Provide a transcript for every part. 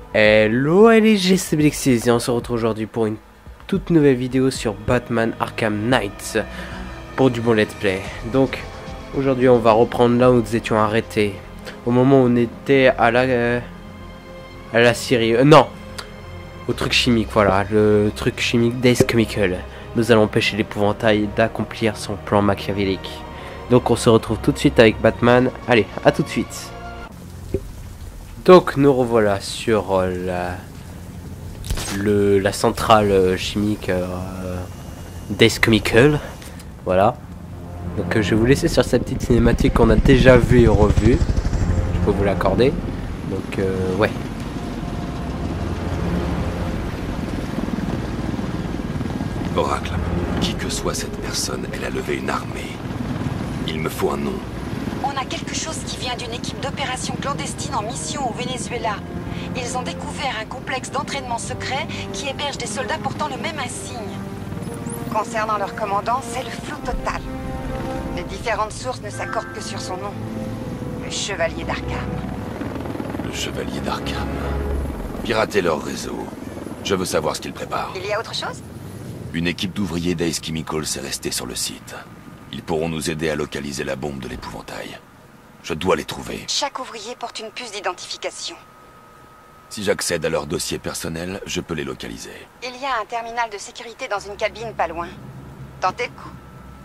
Hello LG, c'est Blexis et on se retrouve aujourd'hui pour une toute nouvelle vidéo sur Batman Arkham Knight pour du bon let's play. Donc aujourd'hui on va reprendre là où nous étions arrêtés, au moment où on était à la Syrie, non, au truc chimique, voilà, le truc chimique d'Ace Chemical. Nous allons empêcher l'épouvantail d'accomplir son plan machiavélique. Donc on se retrouve tout de suite avec Batman, allez, à tout de suite. Donc nous revoilà sur la centrale chimique d'Ace Chemical. Voilà. Donc je vais vous laisser sur cette petite cinématique qu'on a déjà vue et revue. Je peux vous l'accorder. Donc ouais. Oracle, qui que soit cette personne, elle a levé une armée. Il me faut un nom. On a quelque chose qui vient d'une équipe d'opération clandestine en mission au Venezuela. Ils ont découvert un complexe d'entraînement secret qui héberge des soldats portant le même insigne. Concernant leur commandant, c'est le flou total. Les différentes sources ne s'accordent que sur son nom. Le Chevalier d'Arkham. Le Chevalier d'Arkham. Pirater leur réseau. Je veux savoir ce qu'ils préparent. Il y a autre chose? Une équipe d'ouvriers d'Ace Chemical s'est restée sur le site. Ils pourront nous aider à localiser la bombe de l'épouvantail. Je dois les trouver. Chaque ouvrier porte une puce d'identification. Si j'accède à leur dossier personnel, je peux les localiser. Il y a un terminal de sécurité dans une cabine pas loin. Tentez le coup.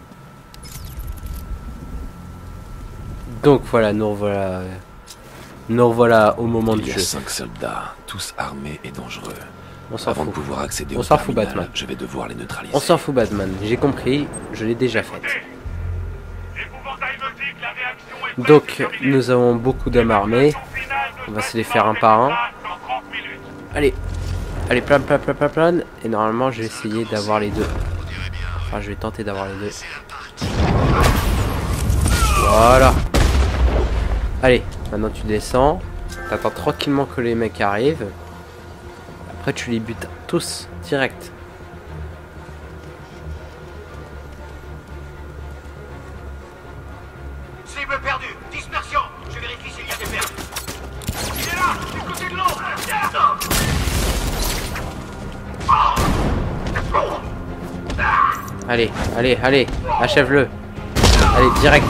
Donc voilà, nous revoilà au moment du Il y a jeu. 5 soldats, tous armés et dangereux. On s'en Avant de fout. pouvoir accéder On au s'en fout, terminal, Batman. je vais devoir les neutraliser. On s'en fout Batman, j'ai compris, je l'ai déjà faite. Donc nous avons beaucoup d'hommes armés. On va se les faire un par un. Allez, allez, plan. Et normalement je vais essayer d'avoir les deux. Enfin je vais tenter d'avoir les deux. Voilà. Allez, maintenant tu descends. T'attends tranquillement que les mecs arrivent. Après tu les butes tous direct. Cible perdue, dispersion. Je vérifie s'il y a des pertes. Il est là, du côté de l'eau. Allez, achève-le. Allez, direct.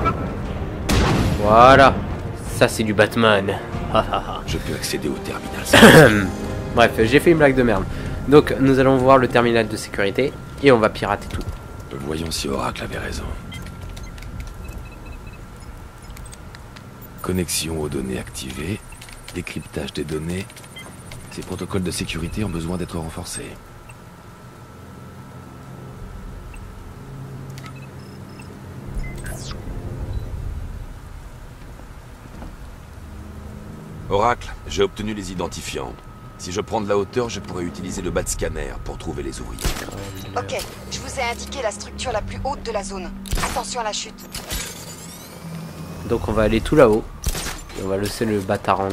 Voilà. Ça c'est du Batman. Je peux accéder au terminal. Bref, j'ai fait une blague de merde. Donc nous allons voir le terminal de sécurité et on va pirater tout. Voyons si Oracle avait raison. Connexion aux données activées, décryptage des données. Ces protocoles de sécurité ont besoin d'être renforcés. Oracle, j'ai obtenu les identifiants. Si je prends de la hauteur, je pourrais utiliser le bat scanner pour trouver les ouvriers. Ok, je vous ai indiqué la structure la plus haute de la zone. Attention à la chute. Donc on va aller tout là-haut. Et on va laisser le batarang.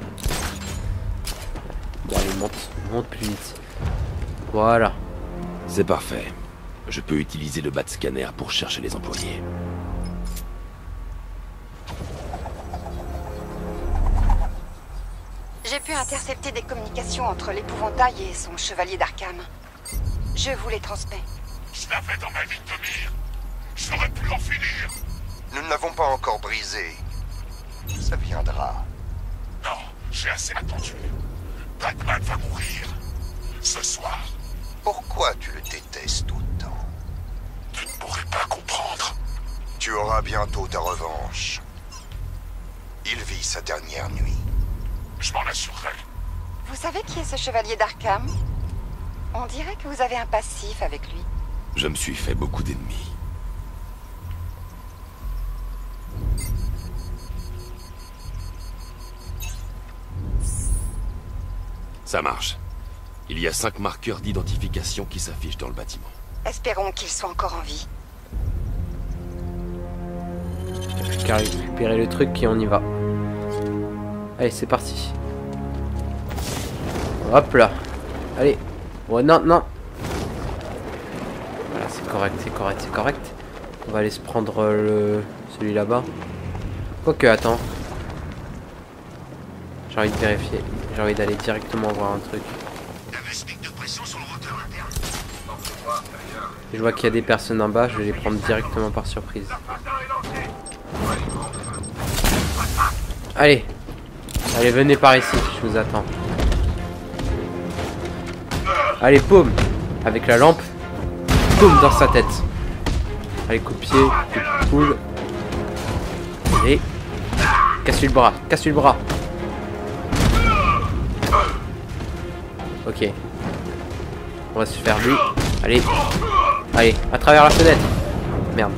Bon allez, monte plus vite. Voilà. C'est parfait. Je peux utiliser le bat scanner pour chercher les employés. J'ai pu intercepter des communications entre l'épouvantail et son chevalier d'Arkham. Je vous les transmets. Je l'avais dans ma vie de mire. J'aurais pu en finir. Nous ne l'avons pas encore brisé. Ça viendra. Non, j'ai assez attendu. Batman va mourir. Ce soir. Pourquoi tu le détestes autant? Tu ne pourrais pas comprendre. Tu auras bientôt ta revanche. Il vit sa dernière nuit. Je m'en assurerai. Vous savez qui est ce chevalier d'Arkham? On dirait que vous avez un passif avec lui. Je me suis fait beaucoup d'ennemis. Ça marche. Il y a 5 marqueurs d'identification qui s'affichent dans le bâtiment. Espérons qu'il soit encore en vie. Plus qu'à récupérer le truc et on y va. Allez, c'est parti. Hop là. Allez. Oh non. Voilà, c'est correct. On va aller se prendre celui là-bas. Quoique, attends. J'ai envie de vérifier. J'ai envie d'aller directement voir un truc. Je vois qu'il y a des personnes en bas, je vais les prendre directement par surprise. Allez. Allez, venez par ici, je vous attends. Allez, boum. Avec la lampe. Boum, dans sa tête. Allez, coup de pied, coup de poule. Et... casse-lui le bras, casse-lui le bras. Ok. On va se faire lui. Allez. Allez, à travers la fenêtre. Merde.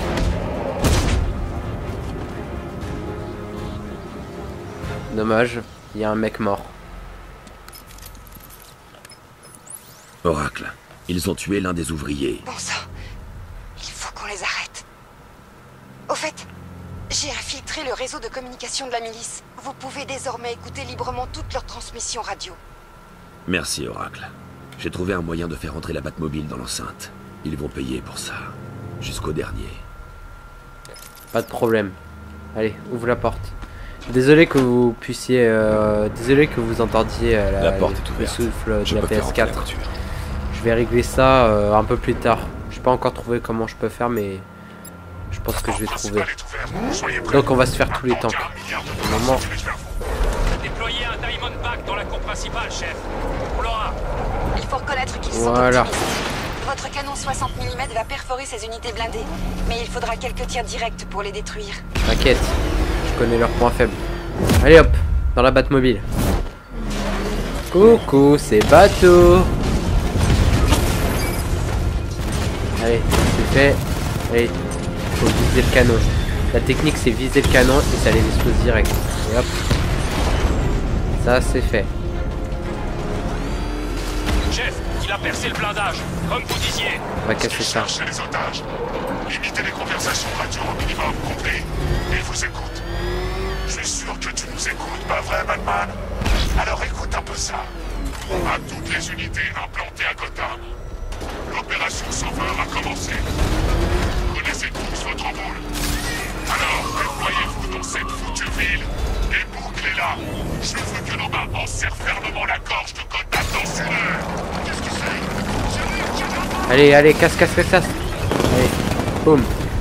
Dommage, il y a un mec mort. Oracle, ils ont tué l'un des ouvriers. Bon sang, il faut qu'on les arrête. Au fait, j'ai infiltré le réseau de communication de la milice. Vous pouvez désormais écouter librement toutes leurs transmissions radio. Merci, Oracle. J'ai trouvé un moyen de faire entrer la Batmobile dans l'enceinte. Ils vont payer pour ça. Jusqu'au dernier. Pas de problème. Allez, ouvre la porte. Désolé que vous puissiez... désolé que vous entendiez la porte est le ouverte. souffle de Je la peux faire entrer la PS4. voiture. Je vais régler ça un peu plus tard. Je n'ai pas encore trouvé comment je peux faire, mais je pense que je vais trouver. Donc on va se faire tous les tanks. Au moment... Déployez un Diamond Back dans la cour principale, chef. On l'aura. Il faut reconnaître qu'ils sont Voilà. optimistes. Votre canon 60 mm va perforer ces unités blindées, mais il faudra quelques tirs directs pour les détruire. T'inquiète, je connais leurs points faibles. Allez hop, dans la Batmobile. Coucou, c'est Bateau. Allez, c'est fait. Allez, faut viser le canon. La technique c'est viser le canon et ça les explose direct. Et hop. Ça c'est fait. Chef, il a percé le blindage, comme vous disiez. On va casser ça. Cherchez les otages. Limitez les conversations radio au minimum, compris. Il vous écoute. Je suis sûr que tu nous écoutes, pas vrai, Batman? Alors écoute un peu ça. À toutes les unités implantées à Gotham. L'opération Sauveur a commencé. Vous connaissez tous votre rôle. Alors, déployez-vous dans cette foutue ville et bouclez-la. Je veux que nos mains enserrent fermement la gorge de Gotham dans ses lèvres. Qu'est-ce que c'est? Allez, allez, casse, casse, casse, casse. Allez, boum.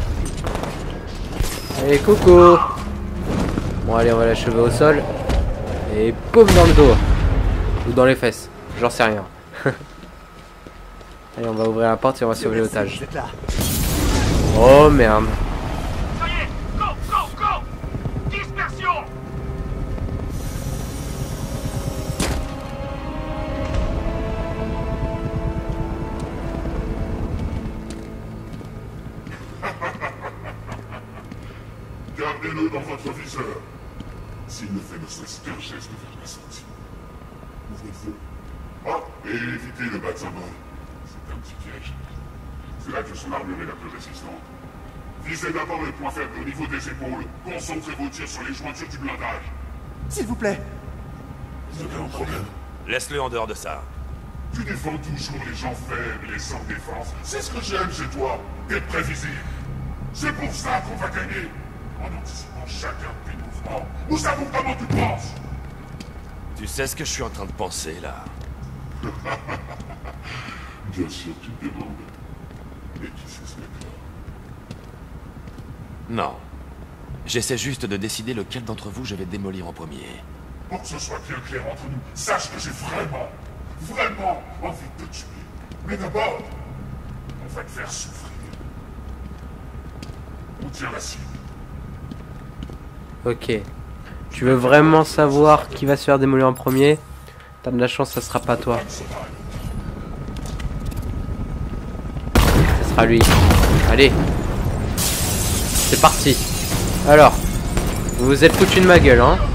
Allez, coucou. Bon, allez, on va l'achever au sol. Et boum dans le dos. Ou dans les fesses. J'en sais rien. Allez, on va ouvrir la porte et on va sauver l'otage. Oh merde. Ça y est, go, go, go. Dispersion. Gardez-le dans votre viseur. S'il ne fait ne serait-ce qu'un geste vers la sortie. Ouvrez le feu. Oh, et évitez le bas de symbole. C'est un petit piège. C'est là que son armure est la plus résistante. Visez d'abord les points faibles au niveau des épaules. Concentrez vos tirs sur les jointures du blindage. S'il vous plaît. Vous avez un problème? Laisse-le en dehors de ça. Tu défends toujours les gens faibles et sans défense. C'est ce que j'aime chez toi. T'es prévisible. C'est pour ça qu'on va gagner. En anticipant chacun de tes mouvements. Nous savons comment tu penses. Tu sais ce que je suis en train de penser, là? Bien sûr, tu te demandes. Mais qui c'est ce mec-là? Non. J'essaie juste de décider lequel d'entre vous je vais démolir en premier. Pour que ce soit bien clair entre nous, sache que j'ai vraiment envie de te tuer. Mais d'abord, on va te faire souffrir. On tient la cible. Ok. Tu veux vraiment savoir qui va se faire démolir en premier? T'as de la chance, ça sera pas toi. Ce sera lui. Allez. C'est parti. Alors. Vous vous êtes foutu de ma gueule, hein?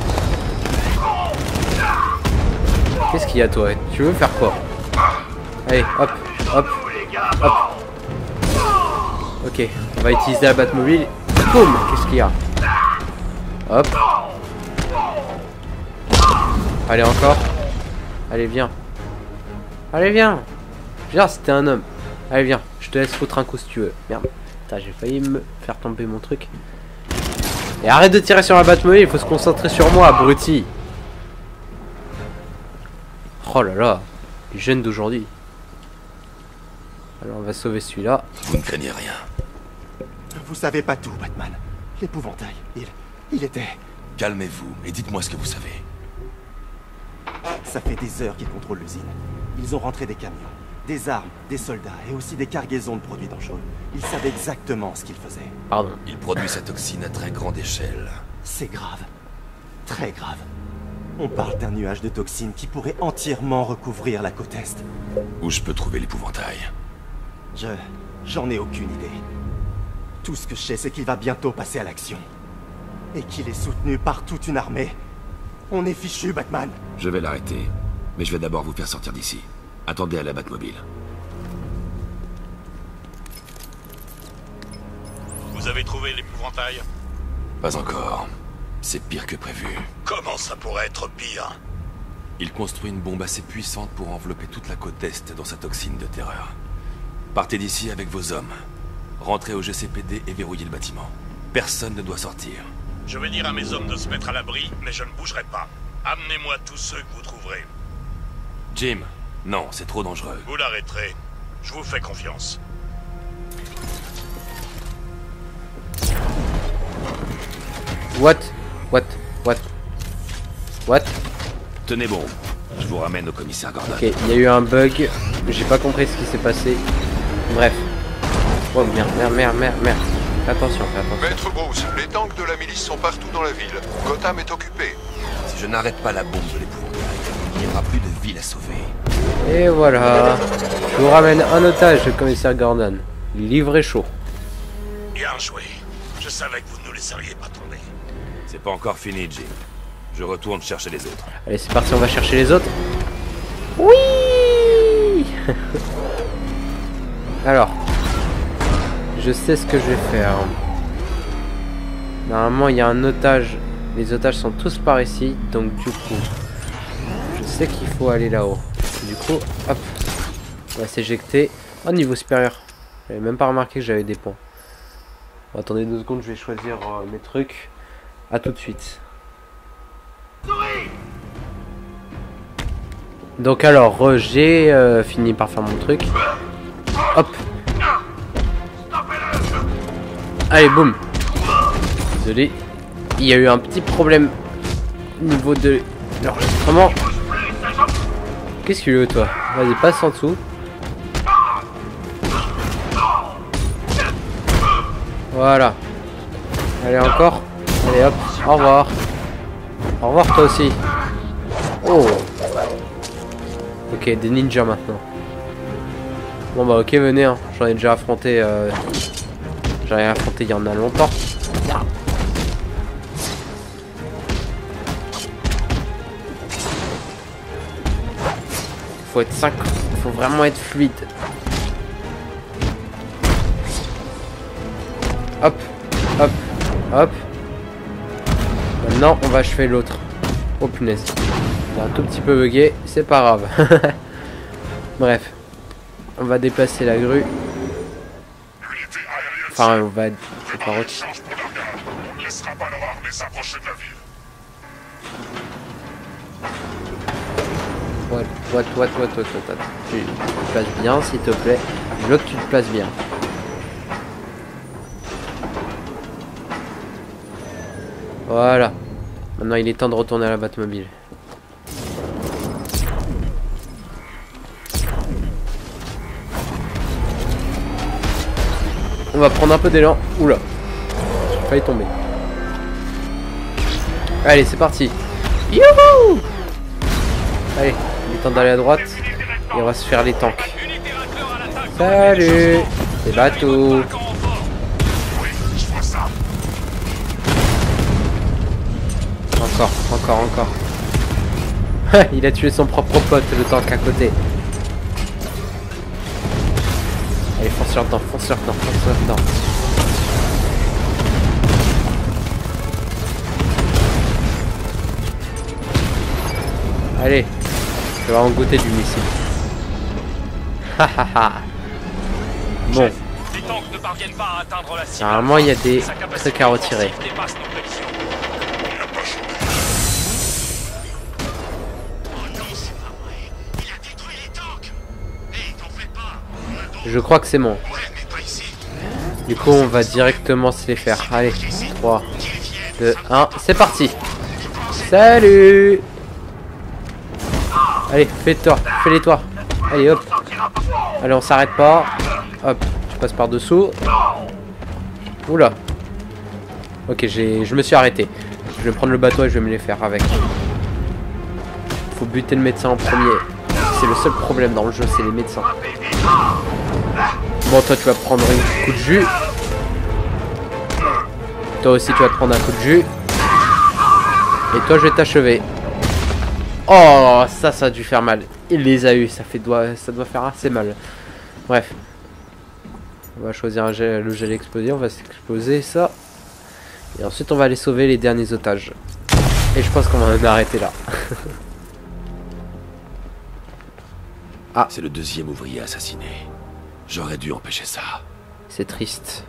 Qu'est-ce qu'il y a, toi? Tu veux faire quoi? Allez, hop, hop, hop. Ok, on va utiliser la Batmobile. Boum! Qu'est-ce qu'il y a? Hop. Allez, encore. Allez, viens. Allez, viens. Viens, c'était un homme. Allez, viens. Je te laisse foutre un coup si tu veux. Merde. Putain, j'ai failli me faire tomber mon truc. Et arrête de tirer sur la Batmobile, il faut se concentrer sur moi, abruti. Oh là là, les jeunes d'aujourd'hui. Alors on va sauver celui-là. Vous ne craignez rien. Vous savez pas tout, Batman. L'épouvantail, il était... Calmez-vous et dites-moi ce que vous savez. Ça fait des heures qu'ils contrôlent l'usine. Ils ont rentré des camions, des armes, des soldats et aussi des cargaisons de produits dangereux. Ils savaient exactement ce qu'ils faisaient. Pardon. Il produit sa toxine à très grande échelle. C'est grave. Très grave. On parle d'un nuage de toxines qui pourrait entièrement recouvrir la côte Est. Où je peux trouver l'épouvantail? J'en ai aucune idée. Tout ce que je sais, c'est qu'il va bientôt passer à l'action. Et qu'il est soutenu par toute une armée. On est fichu, Batman. Je vais l'arrêter. Mais je vais d'abord vous faire sortir d'ici. Attendez à la Batmobile. Vous avez trouvé l'épouvantail? Pas encore. C'est pire que prévu. Comment ça pourrait être pire? Il construit une bombe assez puissante pour envelopper toute la côte Est dans sa toxine de terreur. Partez d'ici avec vos hommes. Rentrez au GCPD et verrouillez le bâtiment. Personne ne doit sortir. Je vais dire à mes hommes de se mettre à l'abri, mais je ne bougerai pas. Amenez-moi tous ceux que vous trouverez. Jim, non, c'est trop dangereux. Vous l'arrêterez. Je vous fais confiance. What? Tenez bon. Je vous ramène au commissaire Gordon. Ok, il y a eu un bug. J'ai pas compris ce qui s'est passé. Bref. Oh merde. Attention, fais attention. Maître Bruce, les tanks de la milice sont partout dans la ville. Gotham est occupé. Si je n'arrête pas la bombe de l'épouvantail, il n'y aura plus de ville à sauver. Et voilà. Je vous ramène un otage, le commissaire Gordon. Livré chaud. Bien joué. Je savais que vous ne nous laisseriez pas tomber. C'est pas encore fini, Jim. Je retourne chercher les autres. Allez, c'est parti, on va chercher les autres. Oui. Alors, je sais ce que je vais faire. Normalement, il y a un otage. Les otages sont tous par ici, donc du coup, je sais qu'il faut aller là-haut. Du coup, hop, on va s'éjecter au niveau supérieur. J'avais même pas remarqué que j'avais des points. Bon, attendez 2 secondes, je vais choisir mes trucs. À tout de suite. Donc alors, j'ai fini par faire mon truc. Hop. Allez, boum. Désolé. Il y a eu un petit problème au niveau de l'enregistrement. Qu'est-ce que tu veux, toi? Vas-y, passe en dessous. Voilà. Allez, encore. Allez, hop. Au revoir. Au revoir, toi aussi. Oh. Ok, des ninjas maintenant. Bon bah ok, venez, hein. J'en ai déjà affronté. J'en ai affronté il y en a longtemps. Faut être 5. Faut vraiment être fluide. Hop, hop, hop. Maintenant, on va achever l'autre. Oh punaise. Il a un tout petit peu bugué, c'est pas grave. Bref. On va déplacer la grue. Enfin, on va... On ne laissera pas leur armée s'approcher de la ville. What. Tu te places bien, s'il te plaît. Je veux que tu te places bien. Voilà. Maintenant, il est temps de retourner à la Batmobile. On va prendre un peu d'élan. Oula. J'ai failli tomber. Allez, c'est parti. Youhou! Allez, il est temps d'aller à droite. Et on va se faire les tanks. Salut! C'est bateau. Encore. Il a tué son propre pote, le tank à côté. Allez, fonce leur dedans. Allez, je vais en goûter du missile. Bon. Les tanks ne parviennent pas à atteindre la cible. Normalement, il y a des trucs à retirer. Je crois que c'est bon. Du coup, on va directement se les faire. Allez, 3, 2, 1, c'est parti. Salut. Allez, fais-toi, fais-les-toi. Allez, hop. Allez, on s'arrête pas. Hop, tu passes par dessous. Oula. Ok, je me suis arrêté. Je vais prendre le bateau et je vais me les faire avec. Faut buter le médecin en premier. C'est le seul problème dans le jeu, c'est les médecins. Bon, toi, tu vas prendre un coup de jus. Toi aussi, tu vas te prendre un coup de jus. Et toi, je vais t'achever. Oh, ça a dû faire mal. Il les a eu, ça doit faire assez mal. Bref. On va choisir le gel explosé, on va s'exploser ça. Et ensuite, on va aller sauver les derniers otages. Et je pense qu'on va en arrêter là. Ah. C'est le 2e ouvrier assassiné. J'aurais dû empêcher ça. C'est triste.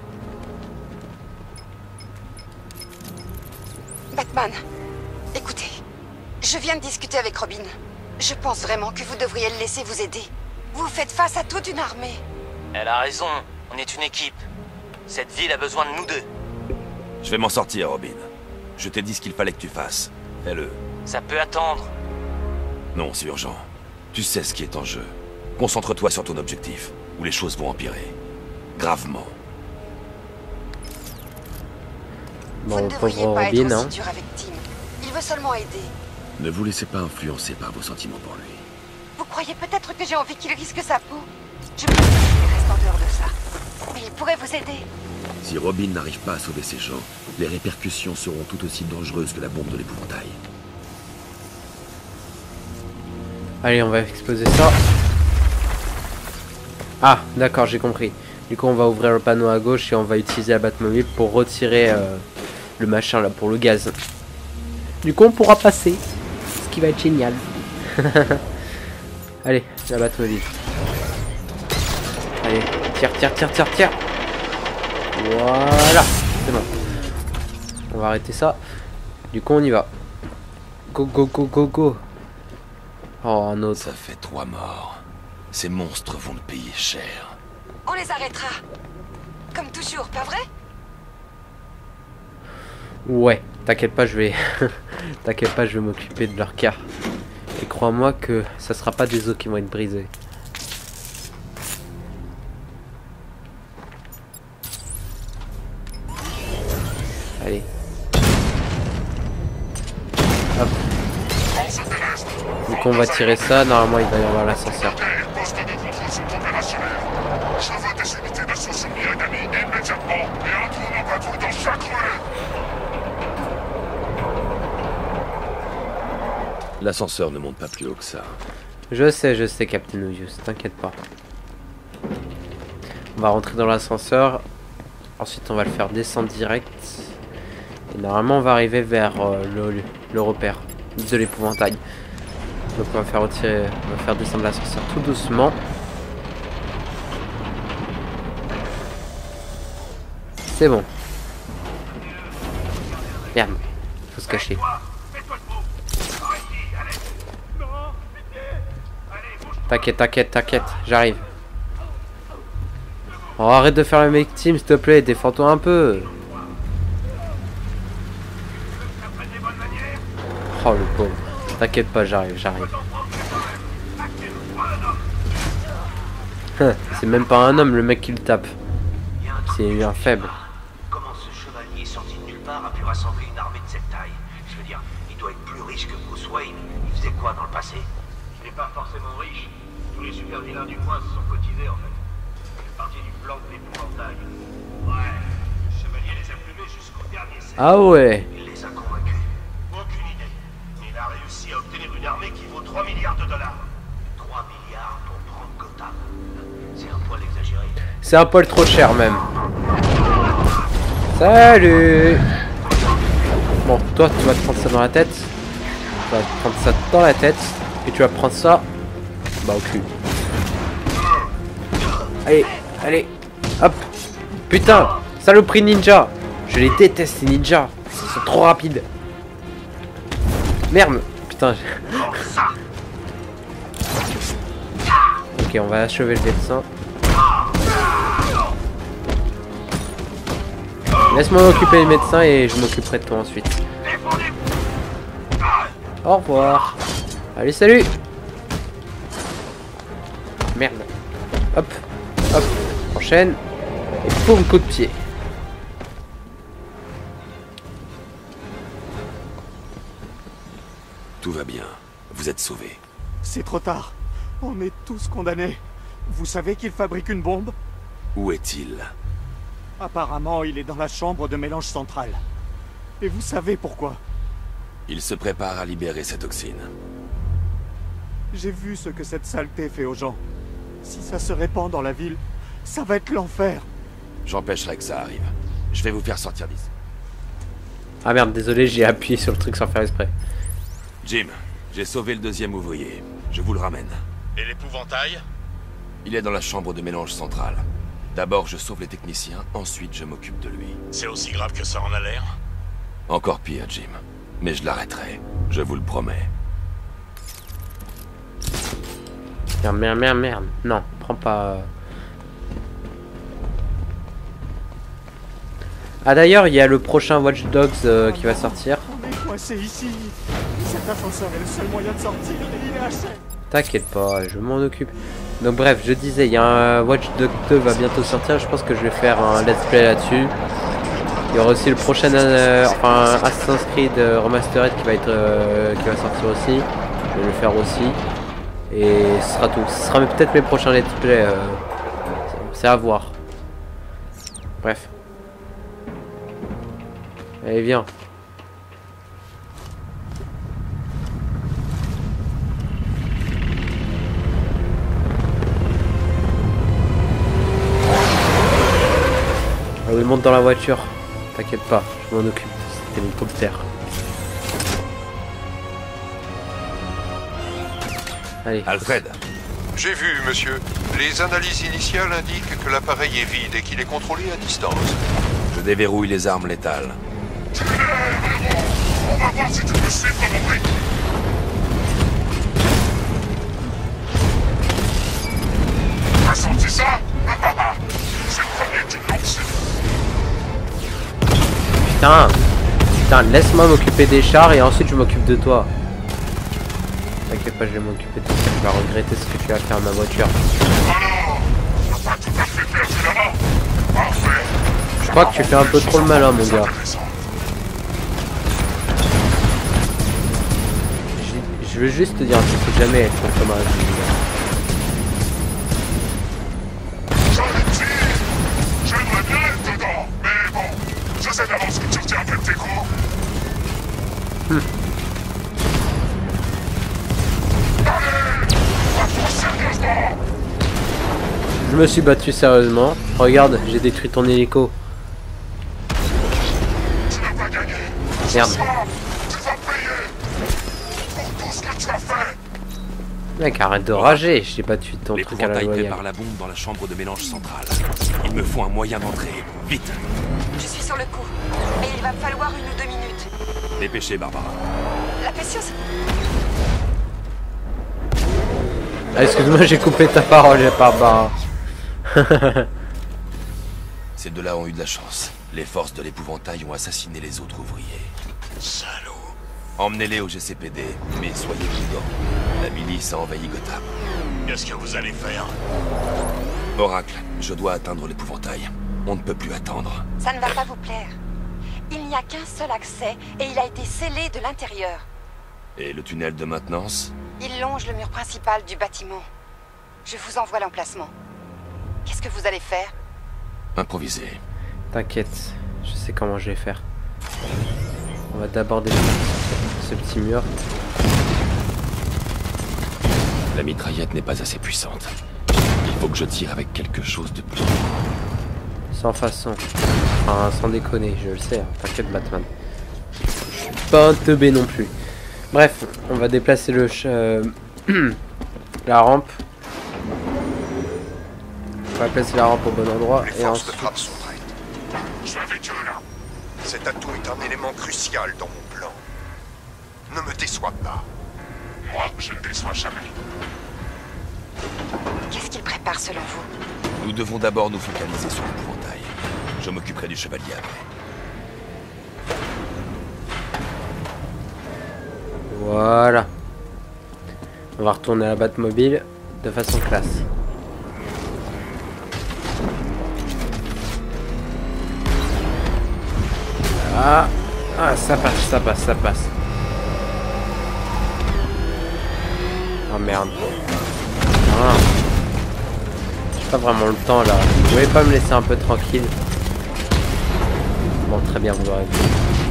Batman, écoutez, je viens de discuter avec Robin. Je pense vraiment que vous devriez le laisser vous aider. Vous faites face à toute une armée. Elle a raison, on est une équipe. Cette ville a besoin de nous deux. Je vais m'en sortir, Robin. Je t'ai dit ce qu'il fallait que tu fasses. Fais-le. Ça peut attendre. Non, c'est urgent. Tu sais ce qui est en jeu. Concentre-toi sur ton objectif, ou les choses vont empirer. Gravement. Vous Bon, ne devriez pauvre pas Robin, être hein. aussi dur avec Tim. Il veut seulement aider. Ne vous laissez pas influencer par vos sentiments pour lui. Vous croyez peut-être que j'ai envie qu'il risque sa peau? Je pense qu'il reste en dehors de ça. Mais il pourrait vous aider. Si Robin n'arrive pas à sauver ces gens, les répercussions seront tout aussi dangereuses que la bombe de l'épouvantail. Allez, on va exploser ça. Ah, d'accord, j'ai compris. Du coup, on va ouvrir le panneau à gauche et on va utiliser la Batmobile pour retirer le machin là, pour le gaz. Du coup, on pourra passer. Ce qui va être génial. Allez, la Batmobile. Allez, tire. Voilà, c'est bon. On va arrêter ça. Du coup, on y va. Go. Oh, un autre. Ça fait 3 morts. Ces monstres vont le payer cher. On les arrêtera. Comme toujours, pas vrai? Ouais, t'inquiète pas, je vais m'occuper de leur cas. Et crois-moi que ça sera pas des os qui vont être brisés. Allez. Hop. Donc on va tirer ça, normalement il va y avoir l'ascenseur. Poste de contrôle sont opérationnels. Je veux des unités de source ennemies immédiatement et un tournant patrouille dans chaque rue. L'ascenseur ne monte pas plus haut que ça. Je sais, Captain Obvious, t'inquiète pas. On va rentrer dans l'ascenseur. Ensuite, on va le faire descendre direct. Et normalement, on va arriver vers le repère de l'épouvantail. Donc, on va faire descendre l'ascenseur tout doucement. C'est bon. Merde, faut se cacher. T'inquiète, j'arrive. Oh, arrête de faire le mec team, s'il te plaît, défends-toi un peu. Oh le pauvre. T'inquiète pas, j'arrive. C'est même pas un homme le mec qui le tape. C'est un faible. Comment ce chevalier sorti de nulle part a pu rassembler une armée de cette taille? Je veux dire, il doit être plus riche que Bruce Wayne. Il faisait quoi dans le passé? Il n'est pas forcément riche. Tous les super vilains du coin se sont cotisés en fait. C'est partie du plan de l'épouvantail. Ouais, le chevalier les a plumés jusqu'au dernier cercle. Ah ouais. Il les a convaincus. Aucune idée. Il a réussi à obtenir une armée qui vaut 3 milliards de dollars. 3 milliards pour prendre Gotham. C'est un poil exagéré. C'est un poil trop cher même. Salut. Bon, toi tu vas te prendre ça dans la tête. Tu vas te prendre ça dans la tête. Et tu vas prendre ça. Bah au cul. Allez. Hop. Putain. Saloperie ninja. Je les déteste ces ninjas. Ils sont trop rapides. Merde. Putain. Ok, on va achever le médecin. Laisse-moi m'occuper des médecins et je m'occuperai de toi ensuite. Au revoir. Allez, salut. Merde. Hop, hop, enchaîne. Et boum, coup de pied. Tout va bien. Vous êtes sauvés. C'est trop tard. On est tous condamnés. Vous savez qu'il fabrique une bombe? Où est-il? Apparemment, il est dans la chambre de mélange centrale. Et vous savez pourquoi? Il se prépare à libérer cette toxine. J'ai vu ce que cette saleté fait aux gens. Si ça se répand dans la ville, ça va être l'enfer. J'empêcherai que ça arrive. Je vais vous faire sortir d'ici. Ah merde, désolé, j'ai appuyé sur le truc sans faire exprès. Jim, j'ai sauvé le deuxième ouvrier. Je vous le ramène. Et l'épouvantail? Il est dans la chambre de mélange centrale. D'abord, je sauve les techniciens, ensuite je m'occupe de lui. C'est aussi grave que ça en a l'air? Encore pire, Jim. Mais je l'arrêterai. Je vous le promets. Merde, merde, merde, merde. Non, prends pas... Ah d'ailleurs, il y a le prochain Watch Dogs qui va sortir. On est coincé ici. Cet ascenseur est le seul moyen de sortir et il est à chaîne. T'inquiète pas, je m'en occupe. Donc bref, je disais, il y a un Watch Dogs 2 va bientôt sortir. Je pense que je vais faire un let's play là-dessus. Il y aura aussi le prochain enfin, Assassin's Creed Remastered qui va sortir aussi. Je vais le faire aussi. Et ce sera tout. Ce sera peut-être mes prochains let's play. C'est à voir. Bref. Allez, viens. Ah oui, monte dans la voiture. T'inquiète pas, je m'en occupe. C'était l'hélicoptère. Allez. Alfred. J'ai vu, monsieur. Les analyses initiales indiquent que l'appareil est vide et qu'il est contrôlé à distance. Je déverrouille les armes létales. On va voir si tu peux suivre mon bruit. T'as senti ça? C'est le premier d'une longue série. Putain. Putain, laisse-moi m'occuper des chars et ensuite je m'occupe de toi. T'inquiète pas, je vais m'occuper de toi. Tu vas regretter ce que tu vas faire à ma voiture. Alors, t'as pas tout à fait perdu là-bas? Parfait. Je crois que tu fais un peu trop le malin, mon gars. Je veux juste te dire, tu peux jamais être un camarade. J'aimerais bien être dedans, mais bon, je sais d'avance que tu retiendrais tes coups. Allez, va-toi sérieusement. Je me suis battu sérieusement. Regarde, j'ai détruit ton hélico. Tu n'as pas gagné. Merde. Ce soir, tu vas payer pour tout ce que tu as fait. Mec, arrête de rager. J'ai battu ton truc à la L'épouvantail loyale. prépare la bombe dans la chambre de mélange centrale. Il me faut un moyen d'entrer. Vite. Je suis sur le coup. Et il va me falloir 1 ou 2 minutes. Dépêchez, Barbara. La patience... Ah, excuse-moi, j'ai coupé ta parole, Barbara. Ces deux-là ont eu de la chance. Les forces de l'épouvantail ont assassiné les autres ouvriers. Salaud. Emmenez-les au GCPD, mais soyez prudents. La milice a envahi Gotham. Qu'est-ce que vous allez faire? Oracle, je dois atteindre l'épouvantail. On ne peut plus attendre. Ça ne va pas vous plaire. Il n'y a qu'un seul accès et il a été scellé de l'intérieur. Et le tunnel de maintenance? Il longe le mur principal du bâtiment. Je vous envoie l'emplacement. Qu'est-ce que vous allez faire? Improviser. T'inquiète, je sais comment je vais faire. On va d'abord détruire ce petit mur. La mitraillette n'est pas assez puissante. Il faut que je tire avec quelque chose de plus. Sans façon. Enfin, sans déconner, je le sais. Hein. T'inquiète, Batman. Je suis pas un teubé non plus. Bref, on va déplacer le la rampe. On va placer la rampe au bon endroit. Les Et forces de ensuite... frappe sont prêtes. Je suis avec eux là. Cet atout est un élément crucial dans mon plan. Ne me déçois pas. Moi, je ne déçois jamais. Qu'est-ce qu'il prépare selon vous? Nous devons d'abord nous focaliser sur l'épouvantail. Je m'occuperai du chevalier après. Voilà. On va retourner à la Batmobile de façon classe. Ah, ça passe. Oh merde. Ah. J'ai pas vraiment le temps là. Vous pouvez pas me laisser un peu tranquille? Bon, très bien, vous l'aurez vu.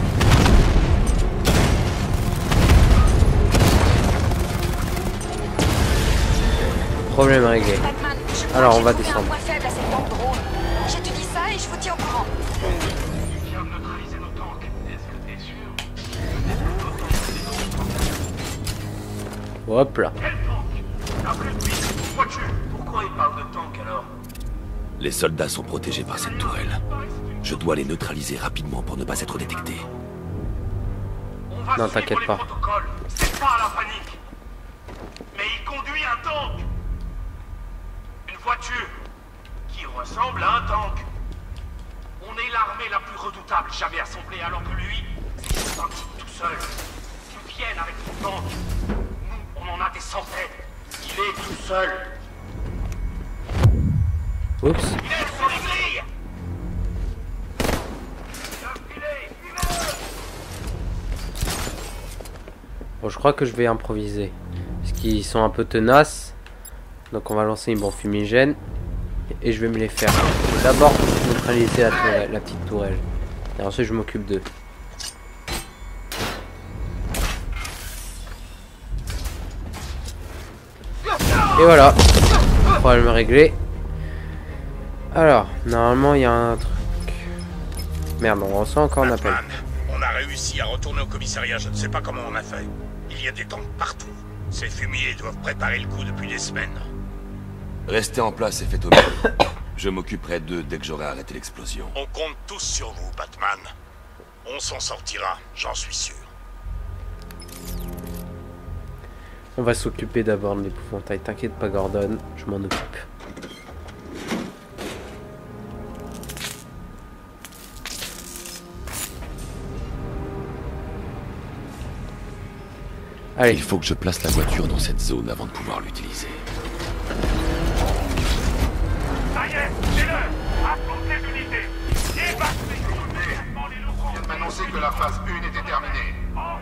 Problème réglé. Alors on va descendre. J'étudie ça et je vous tiens au courant. Il vient de neutraliser nos tanks. Est-ce que t'es sûr? Hop là. Quel tank? Après lui, voiture. Pourquoi il parle de tank alors? Les soldats sont protégés par cette tourelle. Je dois les neutraliser rapidement pour ne pas être détecté. On va Non, t'inquiète pas. C'est pas la panique. Mais il conduit un tank. Une voiture qui ressemble à un tank. On est l'armée la plus redoutable jamais assemblée, alors que lui, c'est juste un type tout seul. Qui viennent avec son tank. Nous, on en a des centaines. Il est tout seul. Oups. Il est sur les grilles. Bon, je crois que je vais improviser. Parce qu'ils sont un peu tenaces. Donc on va lancer une bombe fumigène. Et je vais me les faire. D'abord neutraliser la petite tourelle. Et ensuite je m'occupe d'eux. Et voilà. Problème réglé. Alors, normalement il y a un truc. Merde, on reçoit encore un appel. On a réussi à retourner au commissariat, je ne sais pas comment on a fait. Il y a des tanks partout. Ces fumiers doivent préparer le coup depuis des semaines. Restez en place et faites au mieux. Je m'occuperai d'eux dès que j'aurai arrêté l'explosion. On compte tous sur vous, Batman. On s'en sortira, j'en suis sûr. On va s'occuper d'abord de l'épouvantail. T'inquiète pas, Gordon, je m'en occupe. Allez. Il faut que je place la voiture dans cette zone avant de pouvoir l'utiliser. Ça y est, c'est l'heure. Affronte les unités. Débarque les unités. Je viens de m'annoncer que la phase 1 était terminée.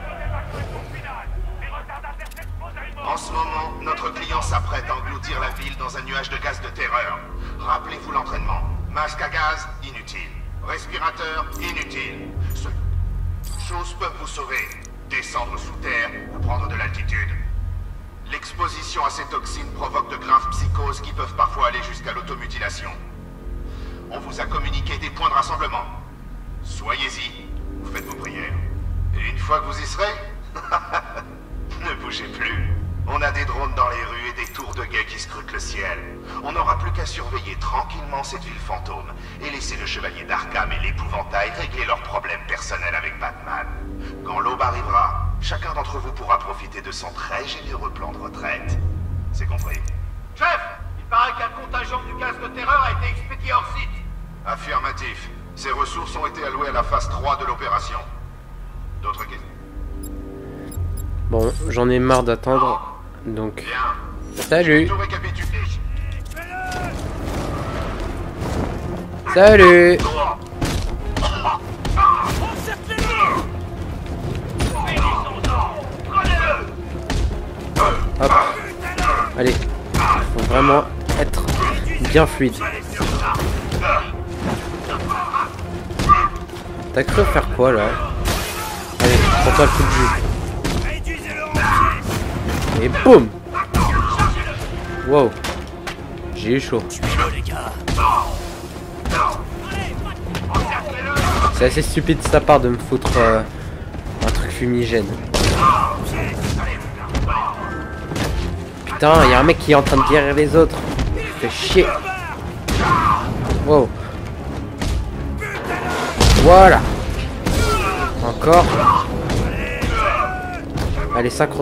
En ce moment, notre client s'apprête à engloutir la ville dans un nuage de gaz de terreur. Rappelez-vous l'entraînement. Masque à gaz, inutile. Respirateur, inutile. Choses peuvent vous sauver. Descendre sous terre ou prendre de l'altitude. L'exposition à ces toxines provoque de graves psychoses qui peuvent parfois aller jusqu'à l'automutilation. On vous a communiqué des points de rassemblement. Soyez-y, vous faites vos prières. Et une fois que vous y serez, ne bougez plus. On a des drones dans les rues et des tours de guet qui scrutent le ciel. On n'aura plus qu'à surveiller tranquillement cette ville fantôme et laisser le chevalier d'Arkham et l'épouvantail régler leurs problèmes personnels avec Batman. Quand l'aube arrivera, chacun d'entre vous pourra profiter de son très généreux plan de retraite. C'est compris? Chef, il paraît qu'un contingent du gaz de terreur a été expédié hors site. Affirmatif. Ces ressources ont été allouées à la phase 3 de l'opération. D'autres questions? Bon, j'en ai marre d'attendre. Donc, Bien. salut. Tout récapitulé. Salut. Hop. Allez, faut vraiment être bien fluide. T'as cru faire quoi là? Allez, prends-toi le coup de jus. Et boum! Wow! J'ai eu chaud. C'est assez stupide de sa part de me foutre un truc fumigène. Putain, il y a un mec qui est en train de guérir les autres. Fait chier. Wow. Voilà. Encore. Allez, synchro.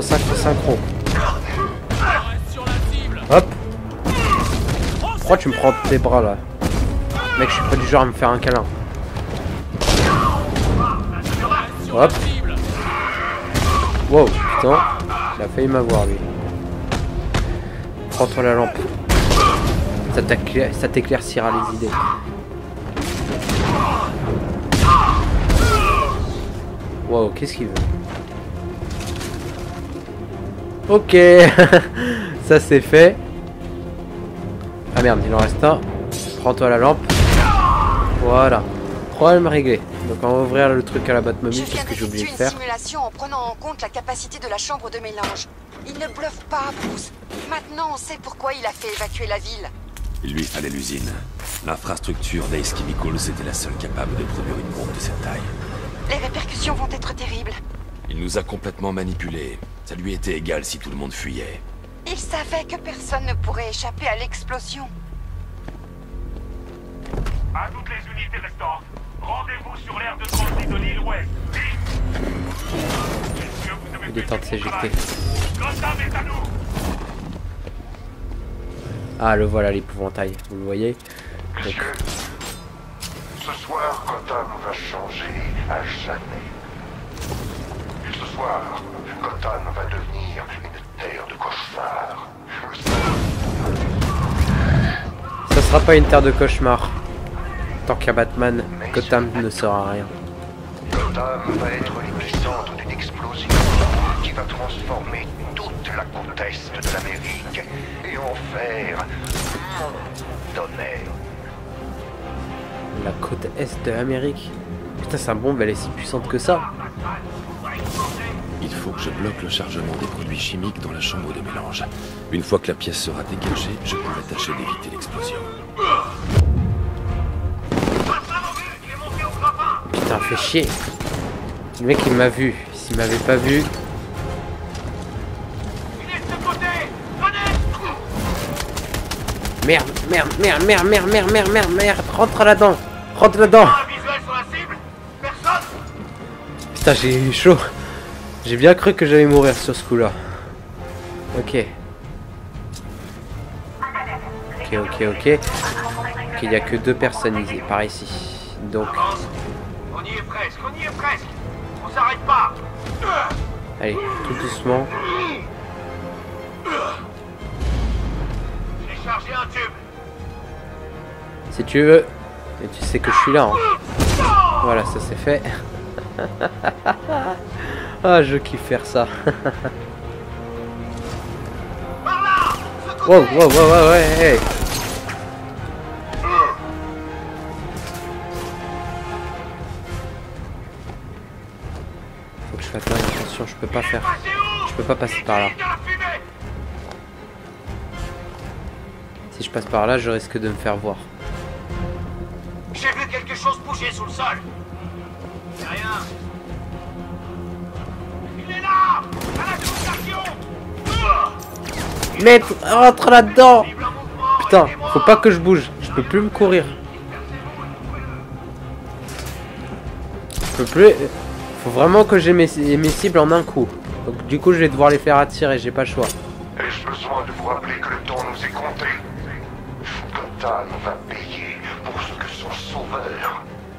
Hop. Pourquoi tu me prends tes bras là? Mec, je suis pas du genre à me faire un câlin. Hop. Wow, putain. Il a failli m'avoir lui. Prends-toi la lampe. Ça t'éclaircira les idées. Wow, qu'est-ce qu'il veut? Ok. Ça c'est fait. Ah merde, il en reste un. Prends-toi la lampe. Voilà. Problème réglé. Donc on va ouvrir le truc à la Batmobile parce que j'ai oublié de faire. Une simulation en prenant en compte la capacité de la chambre de mélange. Il ne bluffe pas, Bruce. Maintenant on sait pourquoi il a fait évacuer la ville. Il lui fallait l'usine. L'infrastructure d'Ace Chemicals était la seule capable de produire une bombe de cette taille. Les répercussions vont être terribles. Il nous a complètement manipulés. Ça lui était égal si tout le monde fuyait. Il savait que personne ne pourrait échapper à l'explosion. À toutes les unités restantes, rendez-vous sur l'aire de transit de l'île Ouest. Il est temps de s'éjecter. Gotham est à nous. Ah, le voilà l'épouvantail, vous le voyez. Donc, Ce soir, Gotham va changer à jamais. Ce soir, Gotham va devenir une terre de cauchemar. ça sera pas une terre de cauchemar. Tant qu'il y a Batman, Gotham ne sera rien. Gotham va être l'épicentre d'une explosion qui va transformer toute la côte est de l'Amérique et en faire d'honneur. La côte est de l'Amérique. Putain, sa bombe elle est si puissante que ça. Il faut que je bloque le chargement des produits chimiques dans la chambre de mélange. Une fois que la pièce sera dégagée, je pourrai tâcher d'éviter l'explosion. Putain, fait chier. Le mec il m'a vu. S'il m'avait pas vu. Merde, merde, merde, merde, merde, merde, merde, merde, merde. Rentre là-dedans. Rentre là-dedans. Putain, j'ai eu chaud. J'ai bien cru que j'allais mourir sur ce coup-là. Ok. Ok, ok, ok. Ok, il n'y a que 2 personnes ici, par ici. Donc. On y est presque, on y est presque. On s'arrête pas. Allez, tout doucement. J'ai chargé un tube. Si tu veux. Et tu sais que je suis là. Hein. Voilà, ça c'est fait. Ah, je kiffe faire ça. Wow, wow, wow, wow, ouais, hey. Faut que je fasse attention, je peux pas faire. Je peux pas passer par là. Si je passe par là, je risque de me faire voir. J'ai vu quelque chose bouger sous le sol. C'est rien. Il est là. À la communication. Mais rentre là-dedans. Putain, faut pas que je bouge. Je peux plus me courir. Je peux plus. Faut vraiment que j'ai mes cibles en un coup. Donc du coup, je vais devoir les faire attirer. J'ai pas le choix. Ai-je besoin de vous rappeler que le temps nous est compté? Gotham va payer pour ce que son sauveur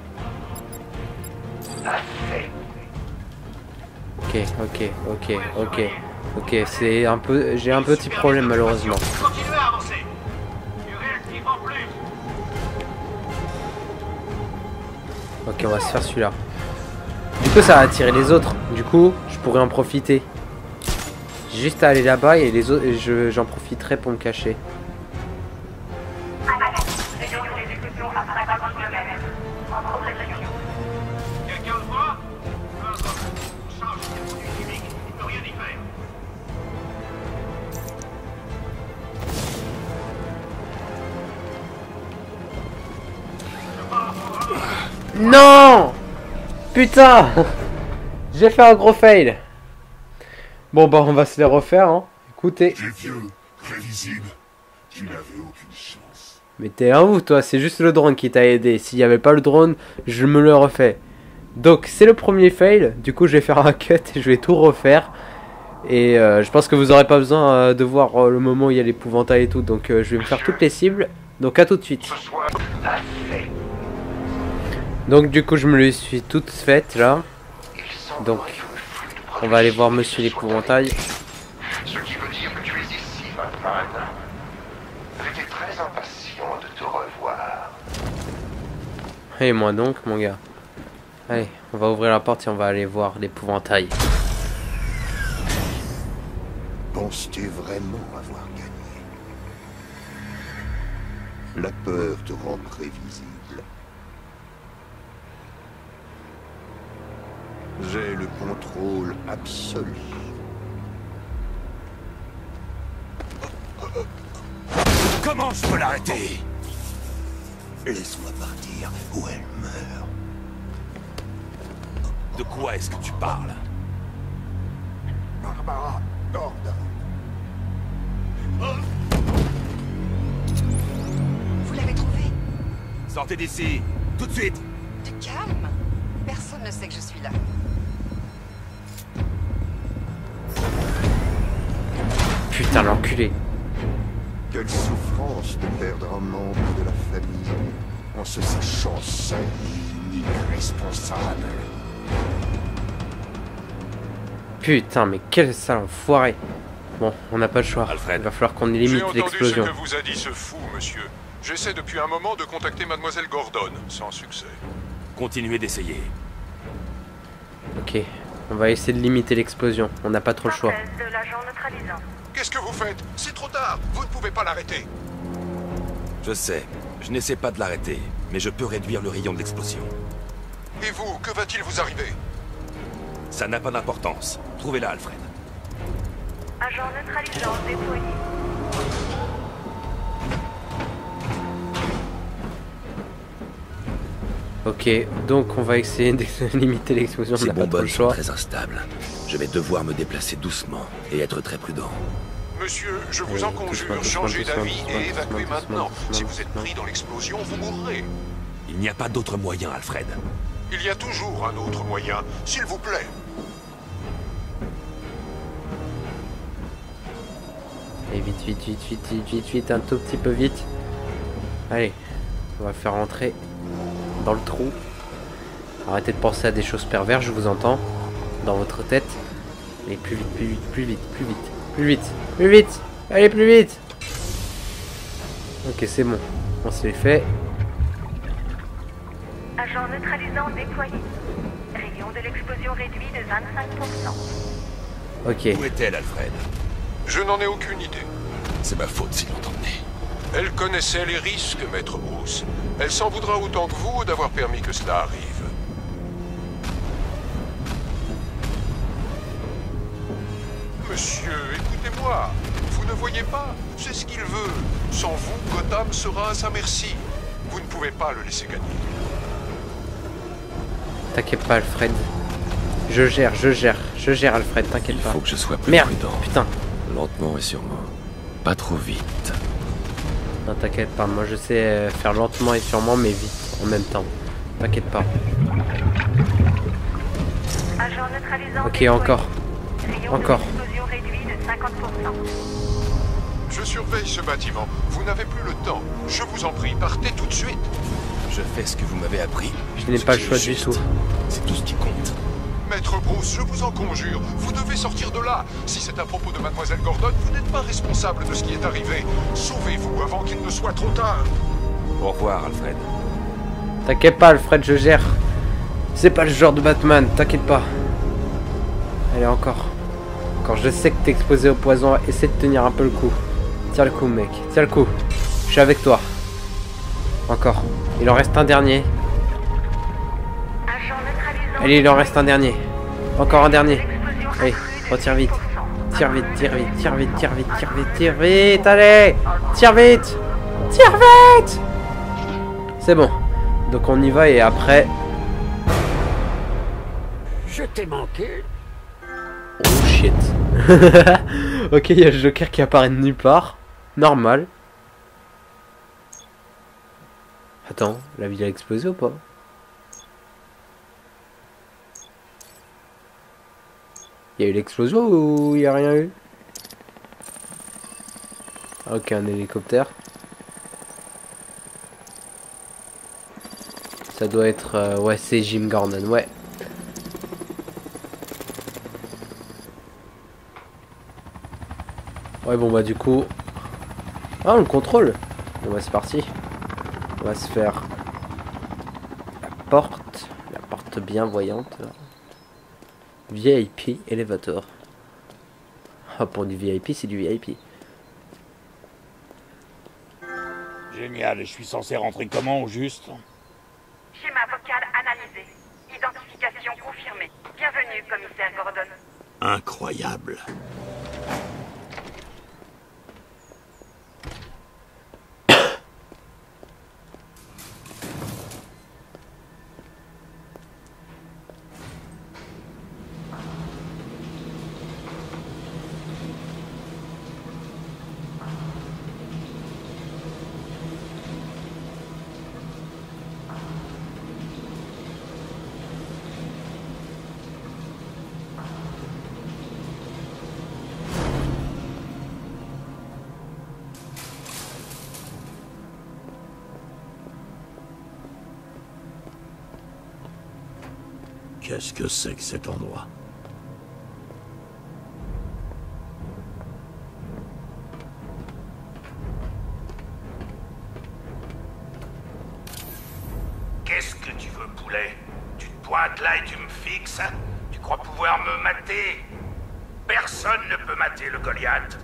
a fait. Ok, ok, ok, ok. Ok, c'est un peu. J'ai un petit problème malheureusement. Continuez à avancer. Du réactif en plus. Ok, on va se faire celui-là. Du coup, ça va attirer les autres. Du coup, je pourrais en profiter. J'ai juste à aller là-bas et les autres, j'en profiterai pour me cacher. Quelqu'un le voit? On charge des produits chimiques. Il ne peut rien y faire. Non! Putain! J'ai fait un gros fail. Bon bah on va se les refaire hein. Écoutez. T'es vieux, prévisible. Tu n'avais aucune chance. Mais t'es un ouf toi, c'est juste le drone qui t'a aidé. S'il n'y avait pas le drone, je me le refais. Donc c'est le premier fail. Du coup je vais faire un cut et je vais tout refaire. Et je pense que vous aurez pas besoin de voir le moment où il y a l'épouvantail et tout. Donc je vais me faire toutes les cibles. Donc à tout de suite. Ce soir, a fait. Donc du coup je me les suis toutes faites là. Il semble Donc. que le flux de On va aller voir Monsieur l'Épouvantail. Ce qui veut dire que tu es ici, Batman. J'étais très impatient de te revoir. Et moi donc, mon gars. Allez, on va ouvrir la porte et on va aller voir l'Épouvantail. Penses-tu vraiment avoir gagné? La peur te rend prévisible. J'ai le contrôle absolu. Comment je peux l'arrêter? Laisse-moi partir ou elle meurt. De quoi est-ce que tu parles? Barbara Gordon. Vous l'avez trouvé? Sortez d'ici, tout de suite! Du calme. Personne ne sait que je suis là. Putain, l'enculé. Quelle souffrance de perdre un membre de la famille en se sachant seul et unique responsable. Putain, mais quel sale enfoiré. Bon, on n'a pas le choix. Alfred. Il va falloir qu'on J'ai limite entendu l'explosion. ce que vous a dit ce fou, monsieur. J'essaie depuis un moment de contacter Mademoiselle Gordon, sans succès. Continuez d'essayer. Ok, on va essayer de limiter l'explosion. On n'a pas trop le choix. Synthèse de l'agent neutralisant. Qu'est-ce que vous faites? C'est trop tard. Vous ne pouvez pas l'arrêter. Je sais, je n'essaie pas de l'arrêter, mais je peux réduire le rayon de l'explosion. Et vous, que va-t-il vous arriver? Ça n'a pas d'importance. Trouvez-la, Alfred. Agent neutralisant déployé. Ok, donc on va essayer de limiter l'explosion. On Ces n'a pas trop le bonbonnes sont choix. très instables. Je vais devoir me déplacer doucement et être très prudent. Monsieur, je vous en conjure, changez d'avis et évacuez maintenant. Si vous êtes pris dans l'explosion, vous mourrez. Il n'y a pas d'autre moyen, Alfred. Il y a toujours un autre moyen, s'il vous plaît. Et vite, vite, vite, vite, vite, vite, vite, un tout petit peu vite. Allez, on va le faire rentrer dans le trou. Arrêtez de penser à des choses perverses, je vous entends. Dans votre tête. Et plus vite, plus vite, plus vite, plus vite, plus vite, plus vite. Allez, plus vite. Ok, c'est bon. On s'est fait. Agent neutralisant déployé. Rayon de l'explosion réduit de 25%. Ok. Où est-elle, Alfred? Je n'en ai aucune idée. C'est ma faute s'il l'ont emmenée. Elle connaissait les risques, Maître Bruce. Elle s'en voudra autant que vous d'avoir permis que cela arrive. Monsieur, écoutez-moi. Vous ne voyez pas? C'est ce qu'il veut. Sans vous, Gotham sera à sa merci. Vous ne pouvez pas le laisser gagner. T'inquiète pas, Alfred. Je gère, Alfred, t'inquiète Il pas. faut que je sois plus Merde, prudent. putain. Lentement et sûrement. Pas trop vite. Non, t'inquiète pas, moi je sais faire lentement et sûrement, mais vite, en même temps. T'inquiète pas. Agent neutralisant Ok, déployé. encore. Rayon Encore. de l'explosion réduit de 50%. Je surveille ce bâtiment. Vous n'avez plus le temps. Je vous en prie, partez tout de suite. Je fais ce que vous m'avez appris. Je n'ai Ce pas qui le est choix du juste. tout. C'est tout ce qui compte. Maître Bruce, je vous en conjure, vous devez sortir de là. Si c'est à propos de Mademoiselle Gordon, vous n'êtes pas responsable de ce qui est arrivé. Sauvez-vous avant qu'il ne soit trop tard. Au revoir, Alfred. T'inquiète pas, Alfred, je gère. C'est pas le genre de Batman, t'inquiète pas. Allez, encore. Encore, je sais que t'es exposé au poison. Essaie de tenir un peu le coup. Tiens le coup, mec. Tiens le coup. Je suis avec toi. Encore. Il en reste un dernier. Agent neutralisant Allez, il en reste un dernier. Encore un dernier. L'explosion Allez, accrue de retire vite. 10%. Tire vite, tire vite, tire vite, tire vite, tire vite, tire vite. Allez. Tire vite. Tire vite. C'est bon. Donc on y va et après... Je t'ai manqué. Oh shit. Ok, il y a le Joker qui apparaît de nulle part. Normal. Attends, la ville a explosé ou pas? Il y a eu l'explosion ou il n'y a rien eu? Ok, un hélicoptère. Ça doit être... ouais, c'est Jim Gordon, ouais. Ouais, bon bah du coup... Ah, on le contrôle. Bon bah c'est parti. On va se faire... La porte bienvoyante. VIP Elevator. Ah, pour du VIP, c'est du VIP. Génial, et je suis censé rentrer comment au juste? Schéma vocal analysé. Identification confirmée. Bienvenue, commissaire Gordon. Incroyable. Qu'est-ce que c'est que cet endroit? Qu'est-ce que tu veux, poulet? Tu te pointes là et tu me fixes? Tu crois pouvoir me mater? Personne ne peut mater le Goliath.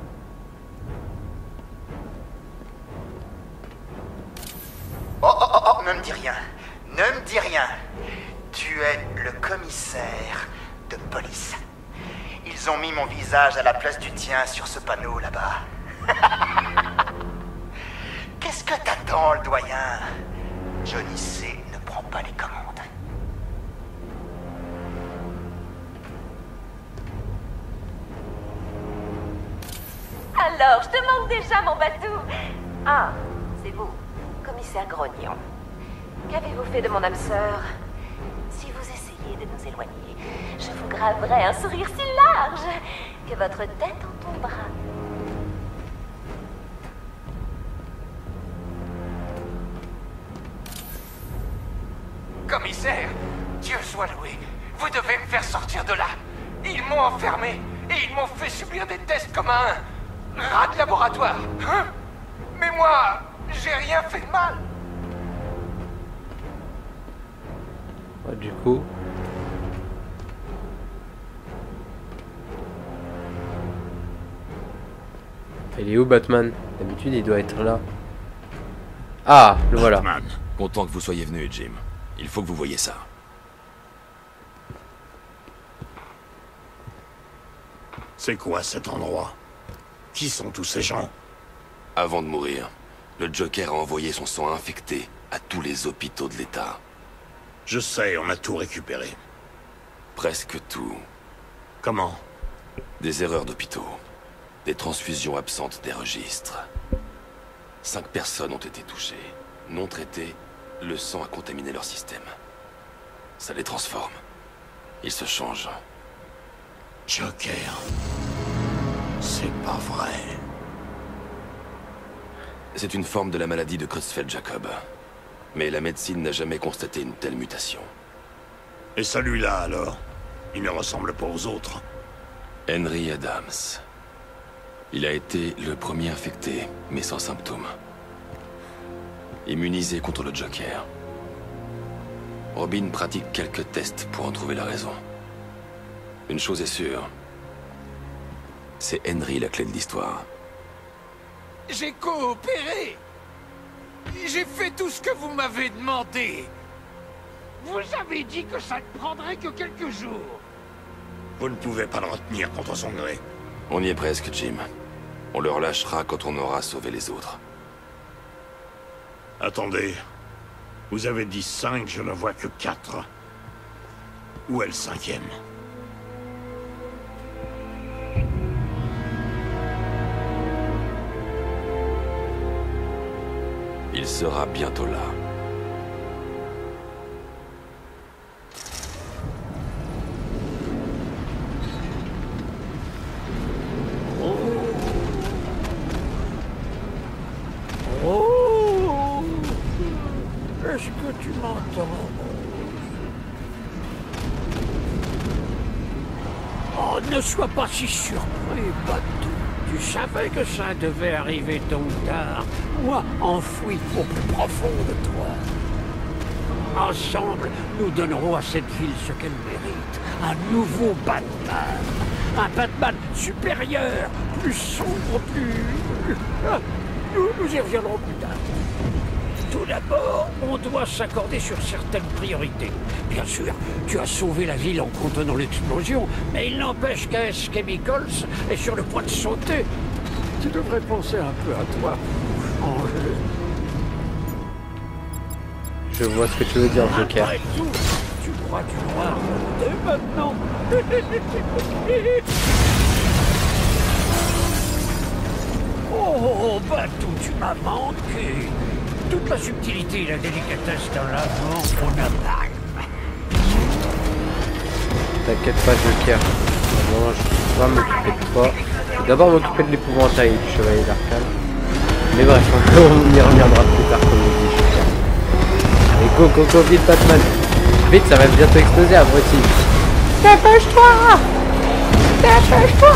Oh, ne me dis rien. Ne me dis rien. Tu es le commissaire de police. Ils ont mis mon visage à la place du tien sur ce panneau là-bas. Qu'est-ce que t'attends, le doyen? Johnny C ne prend pas les commandes. Alors, je te manque déjà, mon bateau. Ah, c'est vous, commissaire Grognon. Qu'avez-vous fait de mon âme sœur? Si vous essayez de nous éloigner, je vous graverai un sourire si large que votre tête en tombera. Commissaire, Dieu soit loué, vous devez me faire sortir de là. Ils m'ont enfermé et ils m'ont fait subir des tests comme un rat de laboratoire. Hein? Mais moi, j'ai rien fait de mal. Ouais, du coup... Il est où, Batman? D'habitude, il doit être là. Ah, le voilà. Batman. Content que vous soyez venu, Jim. Il faut que vous voyiez ça. C'est quoi cet endroit? Qui sont tous ces gens? Avant de mourir, le Joker a envoyé son sang infecté à tous les hôpitaux de l'État. Je sais, on a tout récupéré. Presque tout. Comment? Des erreurs d'hôpitaux. Des transfusions absentes des registres. 5 personnes ont été touchées. Non traitées, le sang a contaminé leur système. Ça les transforme. Ils se changent. Joker. C'est pas vrai. C'est une forme de la maladie de Creutzfeldt-Jakob. Mais la médecine n'a jamais constaté une telle mutation. Et celui-là, alors? Il ne ressemble pas aux autres. Henry Adams. Il a été le premier infecté, mais sans symptômes. Immunisé contre le Joker. Robin pratique quelques tests pour en trouver la raison. Une chose est sûre. C'est Henry la clé de l'histoire. J'ai coopéré. J'ai fait tout ce que vous m'avez demandé. Vous avez dit que ça ne prendrait que quelques jours. Vous ne pouvez pas le retenir contre son gré. On y est presque, Jim. On le relâchera quand on aura sauvé les autres. Attendez. Vous avez dit 5, je ne vois que 4. Où est le 5e? Il sera bientôt là. Oh! Est-ce que tu m'entends? Oh, ne sois pas si surpris, bateau. Tu savais que ça devait arriver tôt ou tard, moi enfoui au plus profond de toi. Ensemble, nous donnerons à cette ville ce qu'elle mérite. Un nouveau Batman. Un Batman supérieur, plus sombre, plus... Nous y reviendrons plus tard. Tout d'abord, on doit s'accorder sur certaines priorités. Bien sûr, tu as sauvé la ville en contenant l'explosion, mais il n'empêche qu'AS Chemicals est sur le point de sauter. Tu devrais penser un peu à toi, Angel. Je vois ce que tu veux dire, Joker. Après tout, tu crois du noir dès maintenant. Oh, Batou, tu m'as manqué. Toute la subtilité et la délicatesse d'un lavement au napalm. T'inquiète pas, Joker. Bon, je vais m'occuper de toi. D'abord m'occuper de l'épouvantail du chevalier d'Arkham. Mais bref, on y reviendra plus tard, comme on dit, Joker. Allez, go, go, go, vite, Batman. Vite, ça va bientôt exploser, abruti. Dépêche-toi! Dépêche-toi!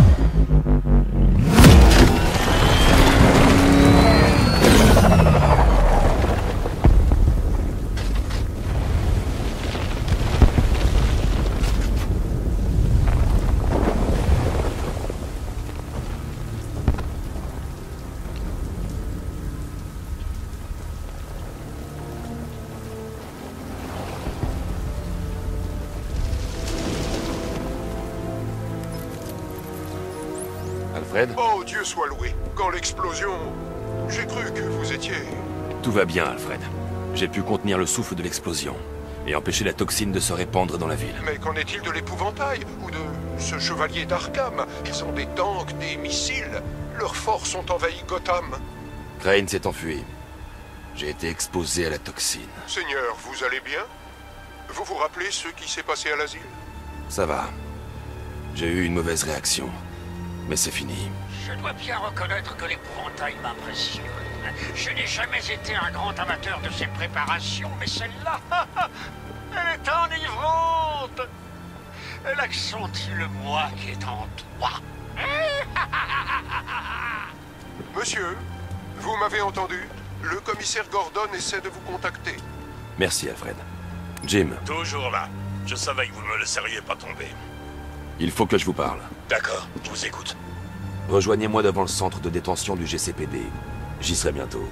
Alfred? Oh, Dieu soit loué. Quand l'explosion... J'ai cru que vous étiez... Tout va bien, Alfred. J'ai pu contenir le souffle de l'explosion et empêcher la toxine de se répandre dans la ville. Mais qu'en est-il de l'épouvantail? Ou de ce chevalier d'Arkham? Ils ont des tanks, des missiles. Leurs forces ont envahi Gotham. Crane s'est enfui. J'ai été exposé à la toxine. Seigneur, vous allez bien? Vous vous rappelez ce qui s'est passé à l'asile? Ça va. J'ai eu une mauvaise réaction. Mais c'est fini. Je dois bien reconnaître que l'épouvantail m'impressionne. Je n'ai jamais été un grand amateur de ces préparations, mais celle-là, elle est enivrante. Elle accentue le moi qui est en toi. Monsieur, vous m'avez entendu? Le commissaire Gordon essaie de vous contacter. Merci, Alfred. Jim. Toujours là. Je savais que vous ne me laisseriez pas tomber. Il faut que je vous parle. D'accord, je vous écoute. Rejoignez-moi devant le centre de détention du GCPD. J'y serai bientôt.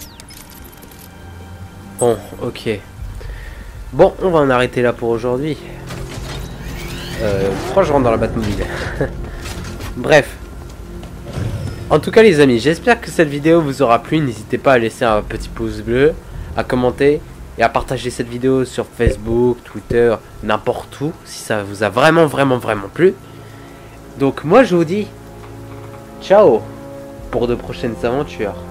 Bon, ok. Bon, on va en arrêter là pour aujourd'hui. Pourquoi je rentre dans la Batmobile? Bref. En tout cas, les amis, j'espère que cette vidéo vous aura plu. N'hésitez pas à laisser un petit pouce bleu, à commenter et à partager cette vidéo sur Facebook, Twitter, n'importe où, si ça vous a vraiment plu. Donc moi, je vous dis ciao pour de prochaines aventures.